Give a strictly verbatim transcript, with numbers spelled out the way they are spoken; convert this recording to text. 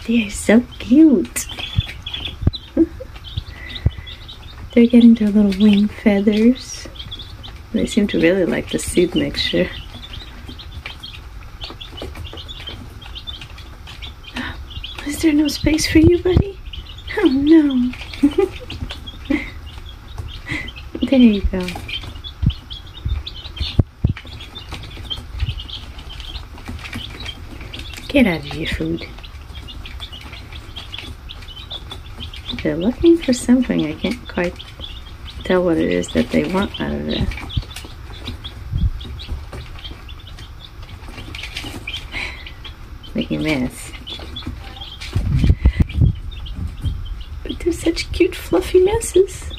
They're so cute. They're getting their little wing feathers. They seem to really like the seed mixture. Is there no space for you, buddy? Oh no. There you go. Get out of your food. They're looking for something. I can't quite tell what it is that they want out of it. Making a mess. But they're such cute fluffy messes.